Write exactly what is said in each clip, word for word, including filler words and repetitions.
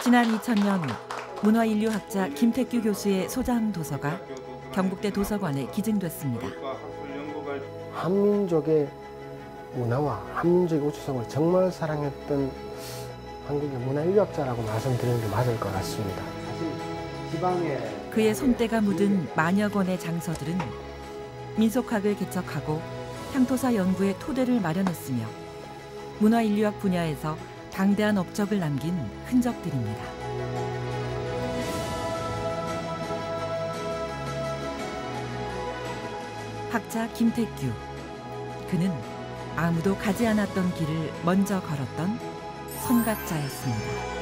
지난 이천 년 문화인류학자 김택규 교수의 소장 도서가 경북대 도서관에 기증됐습니다. 한민족의 문화와 한민족의 우주성을 정말 사랑했던 한국의 문화인류학자라고 말씀드리는 게 맞을 것 같습니다. 그의 손때가 묻은 만여 권의 장서들은 민속학을 개척하고 향토사 연구의 토대를 마련했으며 문화인류학 분야에서 방대한 업적을 남긴 흔적들입니다. 학자 김택규. 그는 아무도 가지 않았던 길을 먼저 걸었던 선각자였습니다.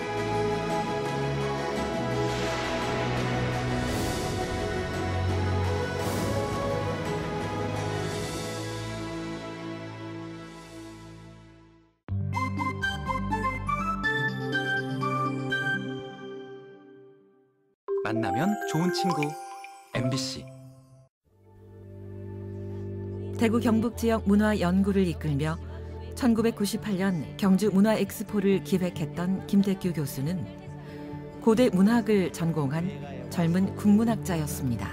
만나면 좋은 친구 엠비씨. 대구 경북 지역 문화 연구를 이끌며 천구백구십팔 년 경주 문화 엑스포를 기획했던 김택규 교수는 고대 문학을 전공한 젊은 국문학자였습니다.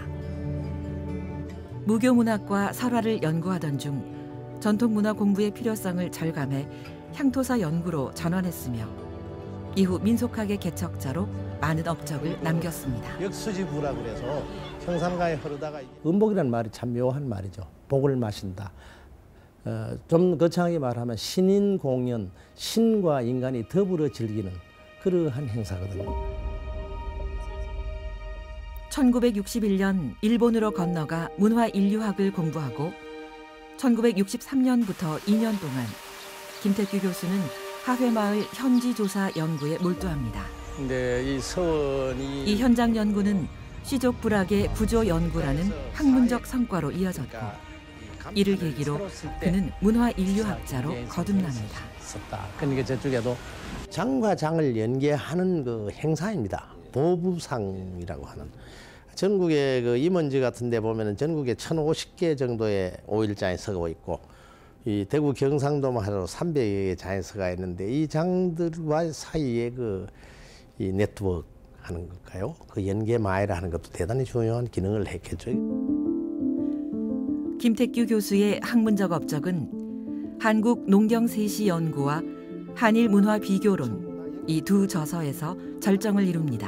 무교 문학과 설화를 연구하던 중 전통 문화 공부의 필요성을 절감해 향토사 연구로 전환했으며 이후 민속학의 개척자로 많은 업적을 남겼습니다. 역수지부라고 그래서 평상가에 흐르다가 음복이라는 말이 참 묘한 말이죠. 복을 마신다. 어, 좀 거창하게 말하면 신인 공연, 신과 인간이 더불어 즐기는 그러한 행사거든요. 천구백육십일 년 일본으로 건너가 문화인류학을 공부하고 천구백육십삼 년부터 이 년 동안 김택규 교수는 하회마을 현지조사 연구에 몰두합니다. 근데 이 서원이 이 현장 연구는 시족 불학의 구조 연구라는 학문적 성과로 이어졌고 이를 계기로 그는 문화인류학자로 거듭납니다. 그러니까 저쪽에도 장과 장을 연계하는 그 행사입니다. 보부상이라고 하는. 전국의 그 임원지 같은 데 보면은 전국에 천오십 개 정도의 오일장이 서고 있고 이 대구 경상도만 하더라도 삼백여 개의 장이 서가 있는데 이 장들과 사이에 그 이 네트워크 하는 걸까요? 그 연계마이라 하는 것도 대단히 중요한 기능을 했겠죠. 김택규 교수의 학문적 업적은 한국 농경세시 연구와 한일 문화 비교론 이 두 저서에서 절정을 이룹니다.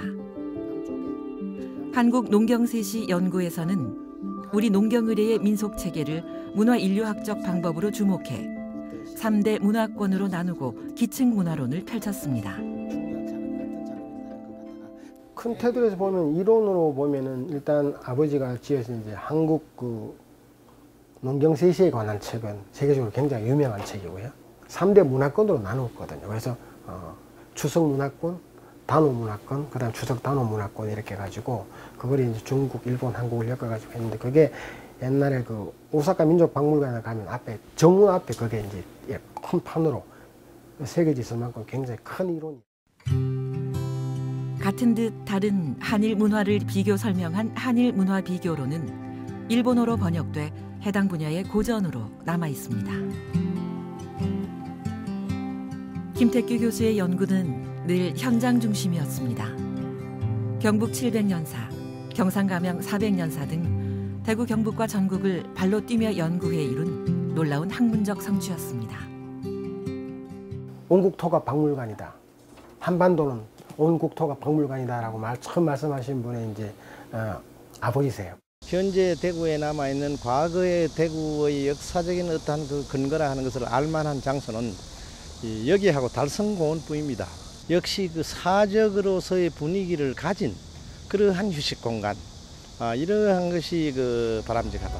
한국 농경세시 연구에서는 우리 농경의례의 민속 체계를 문화인류학적 방법으로 주목해 삼 대 문화권으로 나누고 기층 문화론을 펼쳤습니다. 큰 테두리에서 보면 이론으로 보면은 일단 아버지가 지으신 이제 한국 그 농경세시에 관한 책은 세계적으로 굉장히 유명한 책이고요. 삼 대 문화권으로 나누었거든요. 그래서 어, 추석 문화권, 단오 문화권, 그다음 추석 단오 문화권 이렇게 해가지고 그걸 이제 중국, 일본, 한국을 엮어가지고 했는데 그게 옛날에 그 오사카 민족박물관에 가면 앞에 정문 앞에 그게 이제 큰 판으로 새겨지서만큼 굉장히 큰 이론이. 같은 듯 다른 한일 문화를 비교 설명한 한일 문화 비교론은 일본어로 번역돼 해당 분야의 고전으로 남아 있습니다. 김택규 교수의 연구는 늘 현장 중심이었습니다. 경북 칠백 년사, 경상가명 사백 년사 등 대구 경북과 전국을 발로 뛰며 연구해 이룬 놀라운 학문적 성취였습니다. 온 국토가 박물관이다. 한반도는 온 국토가 박물관이다라고 말 처음 말씀하신 분이 이제 어, 아버지세요. 현재 대구에 남아 있는 과거의 대구의 역사적인 어떠한 그 근거라 하는 것을 알만한 장소는 이 여기하고 달성공원뿐입니다. 역시 그 사적으로서의 분위기를 가진 그러한 휴식 공간, 아, 이러한 것이 그 바람직하다.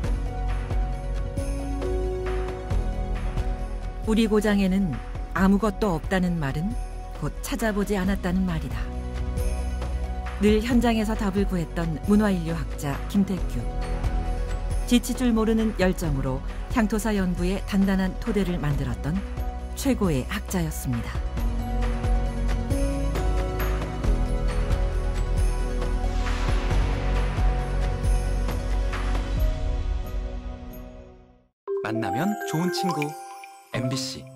우리 고장에는 아무것도 없다는 말은 곧 찾아보지 않았다는 말이다. 늘 현장에서 답을 구했던 문화인류학자 김택규. 지칠 줄 모르는 열정으로 향토사 연구에 단단한 토대를 만들었던 최고의 학자였습니다. 만나면 좋은 친구 엠비씨.